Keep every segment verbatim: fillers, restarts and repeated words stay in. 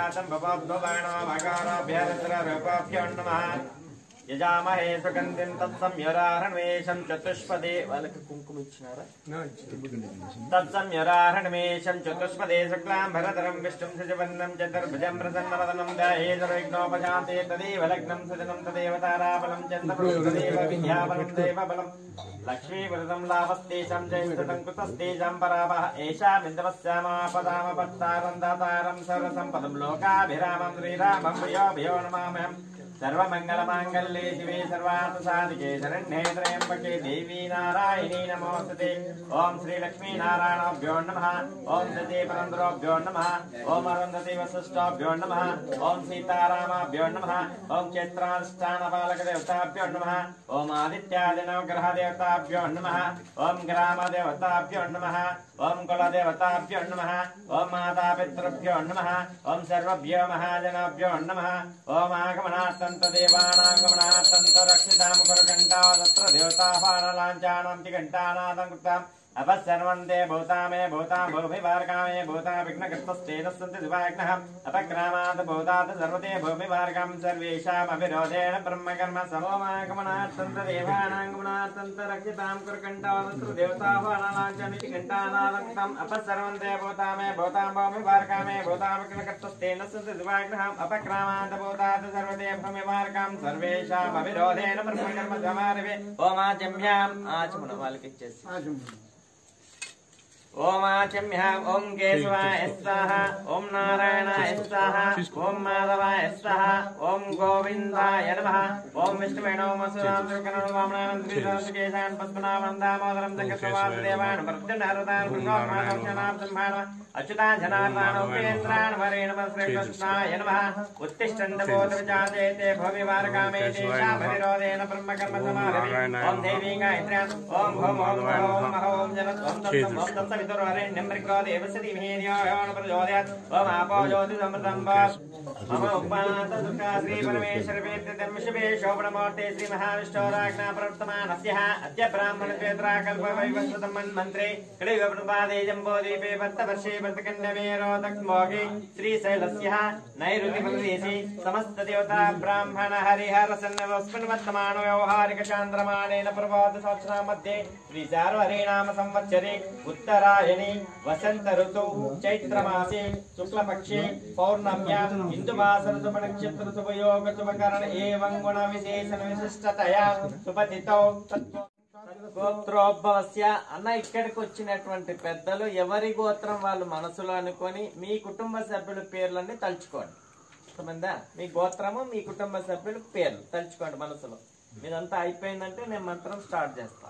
जातं भवद्भवानो भगाराभ्यरत्ररूपाभ्यो नमः यजामहे सुगन्धिं तत्संयुराहणमेषं चतुष्पदे వాళ్ళకి కుంకుమ ఇచ్చినారా तत्संयुराहणमेषं चतुष्पदे शुक्लां भरधरं विष्णुं शशिवर्णं चतुर्भुजं प्रसन्नवदनं ध्याये सर्वविघ्नोपशान्ते तदेव लग्नं सजनं तदेव ताराबलं चन्द्रबलं विद्याबलं देवबलं लक्ष्मीवरदं लाभस्तेषां जयस्तुतं कुतस्तेषां पराभः एषामिन्द्रवस्यामापदामपत्तारं दातारं सर्वसम्पदं लोकाभिरामं श्रीरामं प्रियो भयो नमाम्यहम् सर्वमंगलमांगल्ये शिवे सर्वार्थसाधिके शरण्ये त्र्यंबके देवी नारायणी नमोस्तुते ओम श्री लक्ष्मी नारायणाभ्यो नमः ओम सती परन्द्रोभ्यो नमः ओम अरुन्धती वसिष्ठाभ्यो नमः ओम सीतारामाभ्यो नमः ओम चैत्रानुष्ठानपालकदेवताभ्यो नमः ओम आदित्यादिनवग्रहदेवताभ्यो नमः ओम ग्रामदेवताभ्यो नमः ओम कुलदेवताभ्यो नमः ओम मातापितृभ्यो नमः ओम सर्वभ्यो महाजनाभ्यो नमः ओम आगमनात् देवानागमनार्थं रक्षितां कुरुघण्टा तत्र देवतापाणलाञ्चानां घण्टानादं कृताम् अपसर्वन्ते भूतामे भूतां भूमिवार्गामे भूता विघ्नकृतस्तेन सन्ति दिवाग्नः अपग्रामात् भूतात् सर्वते भूमिवार्गां सर्वेषामभिरोधेन ब्रह्मकर्म समोमागमनार्थं देवानागमनार्थं रक्षितां कुरुघण्टा तत्र देवतापाणलाञ्चानिति घण्टानादं कृताम् अपसर्वन्ते भूतामे भूतां भूमिवार्गामे भूता विघ्नकृतस्तेन सन्ति दिवाग्नः अपग्रामात् भूतात् सर्वते भूमिवार्गां सर्वेषामभिरोधेन ब्रह्मकर्म समारभे ओमाचम्याम् आचमन వాళ్ళకి ఇచ్చేసి ओम आचम्याम् ओम केशवाय स्वाहा ओम नारायणाय स्वाहा ओम माधवाय स्वाहा ओम गोविंदाय नमः ओम विष्णुवे नमः मधुसूदनाय वामनानंद केशान् पद्मनाभं दामोदरं जगद्वासुदेवान् प्रत्यनारदान् गुणोत्मानोक्षणात् संभाण अच्युतान् जनार्दनान् उपेन्द्रान् वरेण श्रीकृष्णाय नमः उत्तिष्ठन्त बोधविजाते भविवार्गामे तेषामभिरोधेन ब्रह्मकर्म समारभे ओम देवी गायत्र्यां ओम भौम ओम ओम ओम जनत् ओम तत्सम् ओम तत्सम् निम्रिको देवसति मेर्याण प्रचोदयात् ओम आपो ज्योतिषमृतं वास् मम उपात दुर्गा श्री परमेश्वर वेद्यं शिवे शोभनमूर्ते श्री महाविष्णोराज्ञा प्रवर्तमानस्यः अद्य ब्राह्मण क्षेत्रा कल्पवैवस्वतं मन्त्रे कलियुगप्रपादे जम्बोदीपे भक्तवर्षे भक्तकन्यमेरोदक्ष्मोगे श्रीशैलस्यः नैऋतिप्रदेशे समस्त देवता ब्राह्मण हरिहर सन्नतस्मिन् वर्तमानो व्यवहारिक चान्द्रमाणेन प्रभात संवत्सरा मध्ये श्रीचार्वरीनाम संवत्सरे उत्तरायणी वसंत ऋतु चैत्र मासे शुक्ल पक्षे पौर्णम्यां हिंदू मास ऋतु नक्षत्र शुभयोग शुभकरण एवं गुण विशेषण विशिष्टतया सुपतितो గోత్రోద్భవస్య అన్న ఇక్కడికి వచ్చినటువంటి పెద్దలు ఎవరి గోత్రం వాళ్ళు మనసులో అనుకొని మీ కుటుంబ సభ్యుల పేర్లన్నీ తలుచుకోండి. అర్థమైందా? మీ గోత్రము మీ కుటుంబ సభ్యుల పేర్లు తలుచుకోండి మనసులో. మీదంతా అయిపోయిందంటే నేను మంత్రం స్టార్ట్ చేస్తా.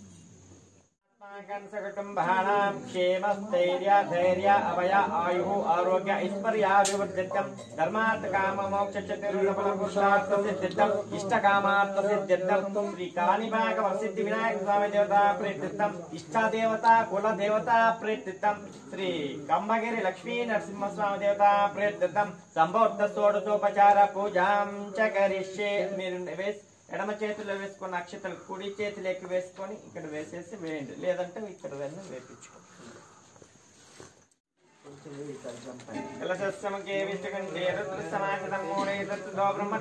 कुटुंबानां क्षेम स्थैर्य धैर्य अभय आयु आरोग्य ऐश्वर्याभिवृद्धिं धर्मार्थ काम मोक्ष चतुर्फल सिद्धिं इष्ट कामार्थ सिद्धिं श्री काणिपाक वरसिद्धि विनायक स्वामी देवता प्रीतिं इष्ट देवता कुल देवता प्रीतिं श्री कंबगिरि लक्ष्मी नरसिंह स्वामी देवता प्रीतिं संभोक्त षोडशोपचार पूजां च करिष्ये. మీరు ఎడమ చేతిలో వేసుకొని అక్షతలు కుడి చేతిలోకి వేసుకొని ఇక్కడ వేసేసి వేయండి, లేదంటే ఇక్కడ వెళ్ళి వేపించుకోండి. కలశస్సమకే విష్ణుకంఠే రుద్రసమాహితం మూఢే తత్తో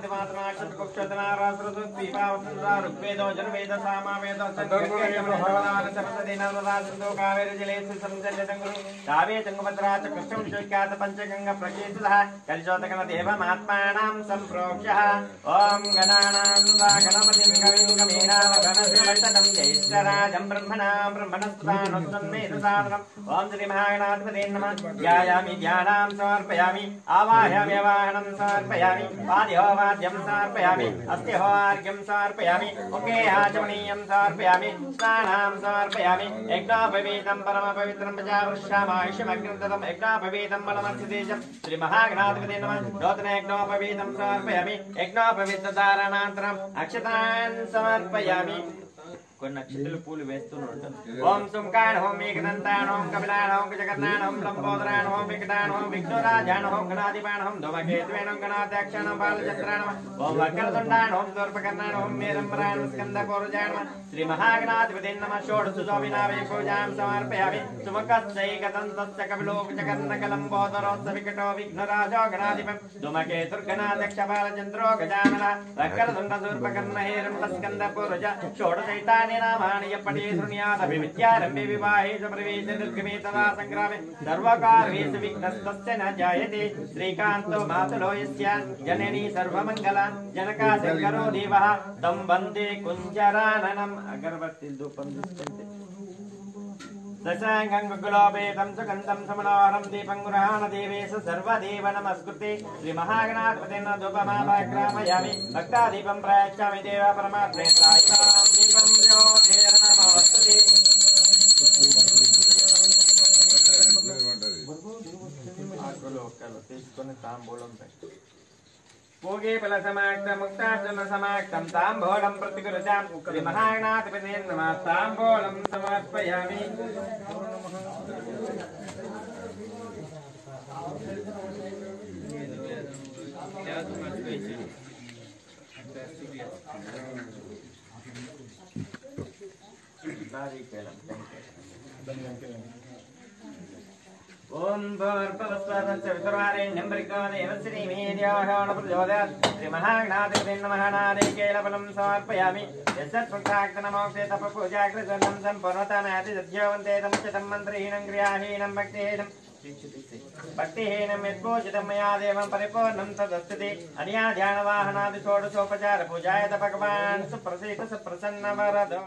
బ్రహ్మదిమాతనాక్షతకుక్షతనారాసృతద్వీపావసంతా ఋగ్వేదో జనవేద సామవేదో సద్గర్గేయమనోదానసరసదినవదాసంతో కావేరి జలేసి సంజలితం గురు కావే తుంగభద్రాచ కృష్ణం శ్రీకాత పంచగంగ ప్రకీర్తితః కలిశోతకన దేవమాత్మానాం సంప్రోక్ష్యః ఓం గణానాం వా గణపతిం కవిం కవీనామఘనశ్రవస్తతం జ్యేష్ఠరాజం బ్రహ్మణాం బ్రహ్మణస్పదానోత్తన్మేధసాదనం ఓం శ్రీ మహాగణాధిపతే నమః. ध्यायामि ध्यानां समर्पयामि आवाहयामि आवाहनं समर्पयामि वाद्यो वाद्यं समर्पयामि अस्त्यो अर्घ्यं समर्पयामि मुखे आचमनीयं समर्पयामि स्नानां समर्पयामि यज्ञोपवीतं परमपवित्रं प्रजावृषामायुष्यमग्निं ददं यज्ञोपवीतं बलमस्तिदेशं श्री महागणाधिपते नमः. नूतन यज्ञोपवीतं समर्पयामि यज्ञोपवीतधारणानन्तरम् अक्षतान् समर्पयामि. కొన్ని నక్షత్రాలు పూలు వేస్తూనే ఉంటాను. ఓం సుంకాణ ఓం ఏకదంతాణ ఓం కపిలాణ ఓం గజకర్ణాణ ఓం లంబోదరాణ ఓం వికటాణ ఓం విఘ్నరాజాణ ఓం గణాధిపాణ ఓం ధూమకేతువేణ ఓం గణాధ్యక్షాణ బాలచంద్రాణ ఓం వక్రతుండాణ ఓం దూర్పకర్ణాణ ఓం మేరంబరాణ స్కంద పూర్వజాణ శ్రీ మహాగణాధిపతి నమః. షోడశ శోభినావే పూజాం సమర్పయామి. సుముఖస్సైకదంతస్య కపిలో గజకర్ణకలంబోదరోస్స వికటో విఘ్నరాజో గణాధిపం ధూమకేతుర్గణాధ్యక్ష బాలచంద్రో గజానన వక్రతుండ దూర్పకర్ణ హేరంబ స్కంద పూర్వజ. షోడశైతాని నామాని యప్పటి శృణ్యాదభిమిత్యారంభే వివాహేషు ప్రవేశ నిర్గమే తదా సంగ్రామే సర్వకార్యేషు విఘ్నస్తస్య న జాయతే. శ్రీకాంతో మాతులో యస్య జననీ సర్వమంగళ జనకా శంకరో దేవః తం వందే కుంజరాననం. అగరబత్తి ధూపం తీసుకుంటే దశాంగం గుగ్గులోపేతం సుగంధం సమనోహరం దీపం గృహాణ దేవేశ సర్వదేవ నమస్కృతే. శ్రీ మహాగణాధిపతిన ధూపమాపగ్రామయామి. భక్తాదీపం ప్రయచ్చామి దేవ పరమాత్మే త్రాయిమాం దీపం జ్యోతిర్నమోస్తుతే. ఆకులు ఒక్కలు తీసుకొని తాంబూలం పెట్టి పూగే ఫల సమాక్త ముక్తాచల సమాక్తం తాంబూలం ప్రతిగురుజాం. శ్రీ మహాగణాధిపతే నమః. తాంబూలం సమర్పయామి. ఓం భూర్భువస్వః వితుర్వారేణ్యం భర్గో దేవశ్రీ మేధ్యాహ ప్రచోదయాత్. శ్రీ మహాగణాధిపతే నమః. నారికేళఫలం సమర్పయామి. యస్సత్పుత్రాక్తనమోక్షే తపపూజాకృతం సంపూర్ణతమయాతి సద్యోవంతే తముచితం మంత్రహీనం క్రియాహీనం భక్తిహీనం భక్తిహీనం యద్భూషితం మయా దేవం పరిపూర్ణం తదస్తుతే. అన్యా ధ్యానవాహనాది షోడశోపచార పూజాయత భగవాన్ సుప్రసీద సుప్రసన్న వరదో.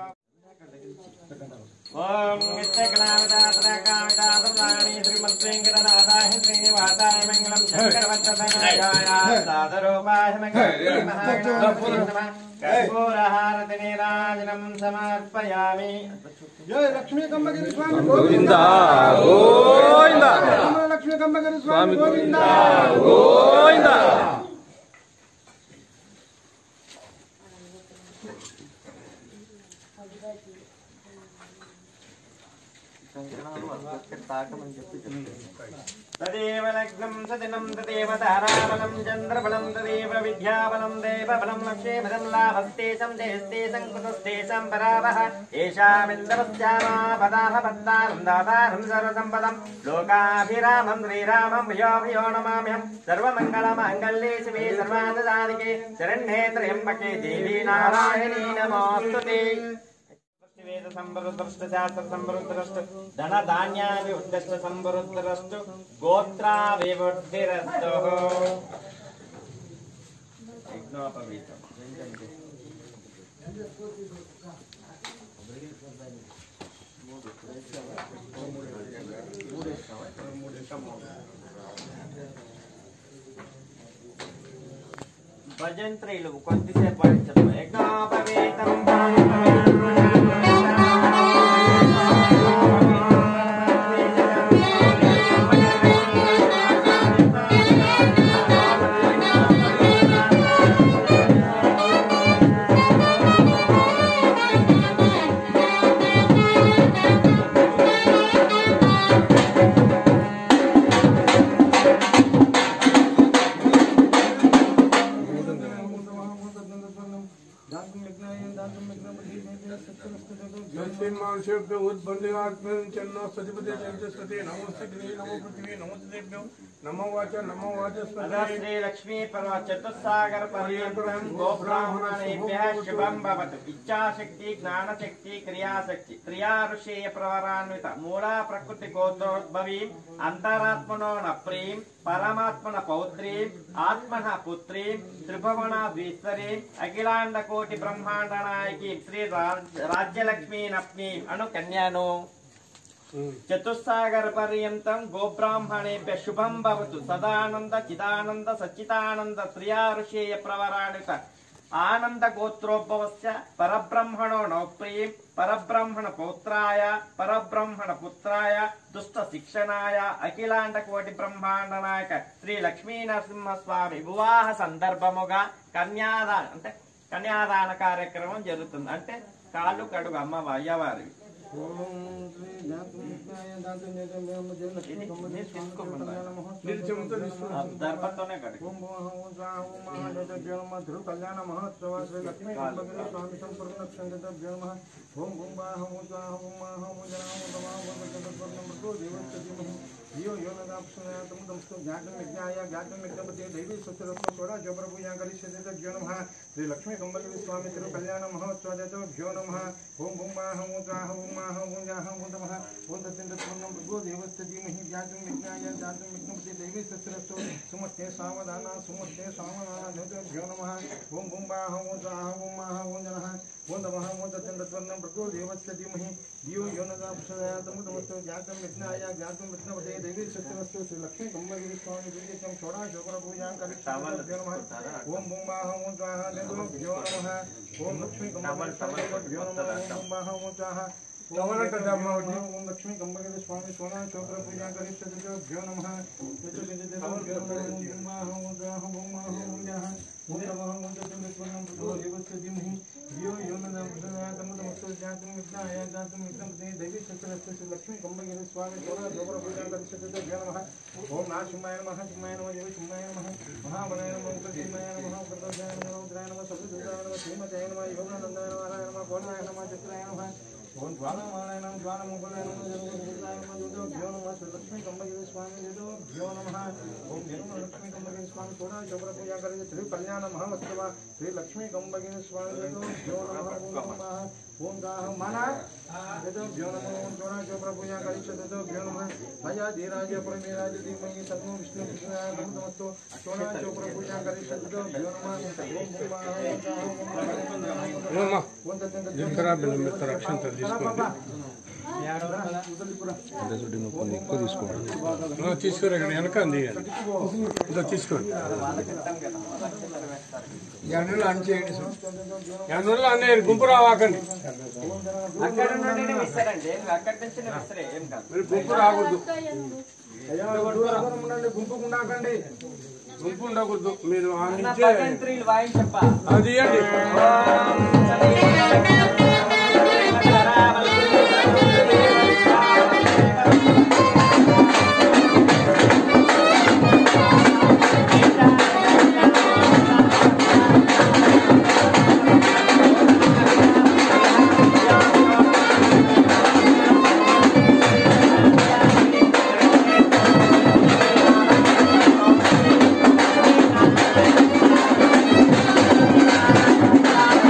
ఓం నిత్యకళావతాత్రకామితాత్రాణి శ్రీమద్వేంకటనాథాయ శ్రీనివాసాయ మంగళం. శంకరవత్సనాయ సాదరూపాయ మంగళం. కర్పూరహారతి నీరాజనం సమర్పయామి. జయ లక్ష్మీ కమ్మగిరి స్వామి గోవింద గోవింద. లక్ష్మీ కమ్మగిరి స్వామి గోవింద గోవింద. తాకమని చెప్పి తదేవ లగ్నం సదినం తదేవ తారాబలం చంద్రబలం తదేవ విద్యాబలం దేవబలం లక్ష్మీబలం లాభస్తేషం దేహస్తేషం కృతస్తేషం పరావః. ఏషామింద్రస్యామా పదాః పద్మానం దాతారం సర్వసంపదం లోకాభిరామం శ్రీరామం భూయో భూయో నమామ్యహం. సర్వమంగళమాంగళ్యే శివే సర్వార్థసాధికే శరణ్యే త్ర్యంబకే దేవీ నారాయణీ నమోస్తుతే. వేద సంవృద్ధరస్తు శాస్త్ర సంవృద్ధరస్తు ధన ధాన్యాది ఉద్దిష్ట సంవృద్ధరస్తు గోత్రాభివృద్ధిరస్తు. యజ్ఞోపవీతం భజంత్రీలు కొద్దిసేపు పాటించడం. యజ్ఞోపవీతం नमो वाच नमो वाच श्री लक्ष्मी पर्व चतुस्सागर पर्यंतं गोब्राह्मणेभ्यः शुभं भवतु. इच्छाशक्ति ज्ञानशक्ति क्रियाशक्ति क्रिया ऋषेय प्रवरान्वित मूला प्रकृति गोत्रोद्भवी अंतरात्मनो न प्रीं परमात्मन पौत्रीं आत्मन पुत्रीं त्रिभुवनाधीश्वरीं अखिलांड कोटि ब्रह्मांड नायकी श्री राज्यलक्ष्मी नप्नी अनु कन्यानो चतुस्सागर पर्यंतं गोब्राह्मणेभ्यः शुभं भवतु. सदानंद चिदानंद सच्चिदानंद श्रिया ऋषेय प्रवरान्वित आनंद गोत्रोद्भवस्य परब्रह्मणो नौप्रीं परब्रह्मण पौत्राय परब्रह्मण पुत्राय दुष्ट शिक्षणाय अखिलांड कोटि ब्रह्मांड नायक श्री लक्ष्मी नरसिंह स्वामी विवाह संदर्भमुगा कन्यादान అంటే కన్యాదాన కార్యక్రమం జరుగుతుంది. అంటే కాళ్ళు కడుగు అమ్మ అయ్యవారి దర్పంతోనే కడుగు కళ్యాణ మహోత్సవ శ్రీ లక్ష్మీ గంభీర స్వామి సంపూర్ణ క్షంగభ్యో నమః ఓం ఓం బాహం ఓం మాహం यो यो नदाप्सुनायतं तमस्तु ज्ञातं विज्ञाय ज्ञातं विज्ञपते दैवी सत्यरत्न सोड़ा जबरपूजा करिष्यते तभ्यो नमः श्री लक्ष्मी गंभीर स्वामी तिरु कल्याण महोत्सव तभ्यो नमः ओम ओम माहं ओम ओम माहं ओम जाहं ओम नमः ओम तत्तंतत्वनं भगवो देवस्य धीमहि ज्ञातं विज्ञाय ज्ञातं विज्ञपते दैवी सत्यरत्न सुमते सावधाना सुमते सावधाना तभ्यो नमः ओम ओम माहं ओम माहं ओम जनः ओम नमः ओम तत्तंतत्वनं भगवो देवस्य धीमहि यो यो नदाप्सुनायतं तमस्तु ज्ञातं विज्ञाय ज्ञातं विज्ञपते देवी सत्यवस्तु श्री लक्ष्मी गंभीर स्वामी विजयकं छोड़ा शोभर पूजा करिष्यते नमः ओम ओम माहं ओम स्वाहा देवभ्यो नमः ओम लक्ष्मी गंभीर स्वामी नमः ओम माहं ओम स्वाहा ओम लक्ष्मी गंभीर स्वामी सोना शोभर पूजा करिष्यते भ्यो नमः ओम माहं ओम स्वाहा ओम माहं ओम स्वाहा ओम नमः ओम तत्तंतत्वनं भगवो देवस्य धीमहि यो यो नदाप्सुनायतं तमस्तु ज्ञातं विज्ञाय ज्ञातं विज्ञपते दैवी सत्यवस्तु श्री लक्ष्मी गंभीर स्वामी सोना शोभर पूजा करिष्यते भ्यो नमः ओम नाशिमाय नमः शिवाय नमः देवी शिवाय नमः महाबलाय नमः उग्रसीमाय नमः उग्रध्वजाय नमः रुद्राय नमः सबदूताय नमः श्रीमताय नमः योगानंदाय नमः नारायणाय नमः गोलाय नमः चक्राय नमः ओम ज्वालामालाय नमः ज्वालामुखलाय नमः जगद्गुरुदाय नमः देवभ्यो नमः श्री लक्ष्मी गंभीर स्वामी देवभ्यो नमः ओम निर्मल लक्ष्मी गंभीर स्वामी सोना शोभर पूजा करिष्यते श्री कल्याण महोत्सव श्री लक्ष्मी गंभीर स्वामी देवभ्यो नमः ओम नमः ओम दाहं माना देवभ्यो नमः ओम सोना शोभर पूजा करिष्यते देवभ्यो नमः भया धीराज परमेराज धीमहि तन्नो विष्णु कृष्णाय नमस्तु सोना शोभर पूजा करिष्यते देवभ्यो नमः ओम ओम ओम దిక్కరా బిల్లు మిత్ర అక్షంత తీసుకోండి ఎక్కువ తీసుకోండి తీసుకోరు ఇక్కడ వెనక అంది ఇదో తీసుకోండి ఎన్నోళ్ళు అన్ చేయండి ఎన్నోళ్ళు అన్నీ గుంపు రావాకండి మీరు గుంపు రాకూడదు గుంపు ఉండాకండి గుంపు ఉండకూడదు మీరు అది Thank you.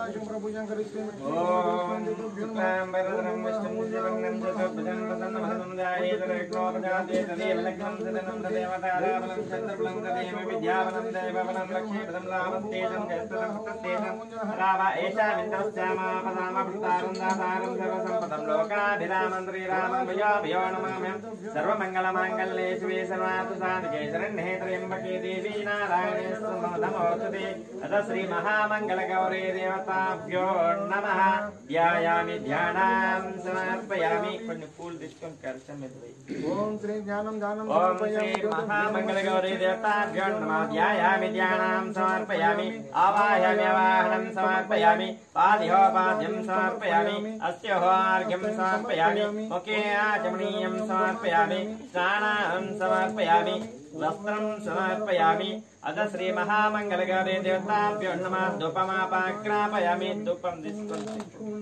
शोणाशो प्रभुजं करिष्ये ओम वरदरं विष्णुं देवं चतुर्भुजं प्रसन्नं ध्यायेत् रक्तोपजाते तदेव लग्नं सदनं देवतारावनं चन्द्रबलं तदेव विद्यावनं देववनं लक्ष्मीपदं लाभस्तेजं जयस्ततं तत्तेजं राव एषा विन्दस्यामापदामभृतारं दातारं सर्वसम्पदं लोकाभिरामं श्रीरामं भयाभयो नमाम्यहं सर्वमङ्गलमाङ्गल्ये शिवे सर्वार्थसाधिके शरण्ये त्र्यम्बके देवी नारायणे नमोस्तुते अथ श्रीमहामङ्गलगौरी देवताभ्यो नमः ध्यायामि ध्यानां समर्पयामि కొన్ని పూలు తీసుకొని కర్చం మీద ఓం శ్రీ జ్ఞానం దానం ఓం శ్రీ మహామంగళగౌరీ దేవతాభ్యో నమః ధ్యాయామి ధ్యానాం సమర్పయామి ఆవాహయామి ఆవాహనం సమర్పయామి పాద్యోపాద్యం సమర్పయామి అస్యోహార్ఘ్యం సమర్పయామి ముఖే ఆచమనీయం సమర్పయామి స్నానం సమర్పయామి वस्त्रं समर्पयामि अथ श्री महामंगलगौरी देवताभ्यो नमः धूपमापाग्रापयामि धूपं दिस्कुंति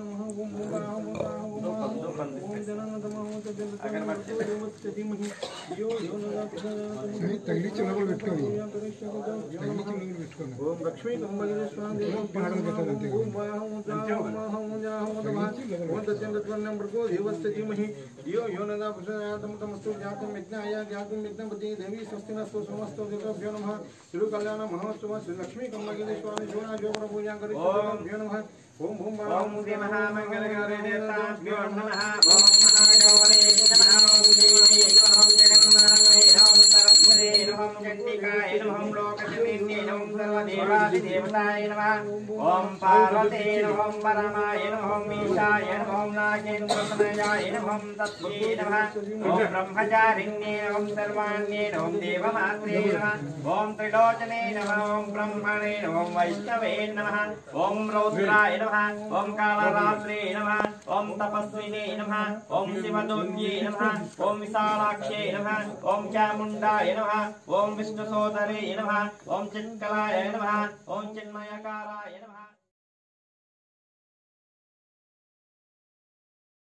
धूपं धूपं अगरबत्ती తగిలి చిన్నలు పెట్టుకోండి తగిలి చిన్నలు పెట్టుకోండి ఓం లక్ష్మీ కంబగిరి స్వామి పాటలు పెట్టాలి అంతే ఓం వాహం ఓం ఓం తస్యంగత్వన్నం భృగో దేవస్య ధీమహి ధియో యో నః ప్రచోదయాత్ తమస్తు జాతం యజ్ఞాయ జాతం యజ్ఞపతి దేవి స్వస్తినస్తు సమస్తో దేవతాభ్యో నమః తిరు కళ్యాణ మహోత్సవ శ్రీ లక్ష్మీ కంబగిరి స్వామి శోణాశో ప్రభుజం కరిష్యేభ్యో నమః ఓం ఓం ओम श्री महामंगलगौरी देवताभ्यो नमः ओम महागौरी नमः ओम देवी नमः जगन्नाथाय नमः सरस्वती नमः चंडिकाय नमः लोकजननी नमः सर्वदेवादिदेवताय नमः ओम पार्वती नमः परमाय नमः ईशाय नमः नागेन्द्रतनयाय नमः तत्त्वे नमः ओम ब्रह्मचारिण्ये नमः सर्वाण्ये नमः देवमात्रे नमः ओम त्रिलोचने नमः ओम ब्रह्मणे नमः वैष्णवे नमः ओम रौद्राय ओम कालरात्रे नमः ओम तपस्विने नमः ओम शिवदुर्गे नमः ओम विशालाक्षे नमः ओम चामुण्डाय नमः ओम विष्णुसोदरे नमः ओम चित्कलाय नमः ओम चिन्मयकाराय नमः।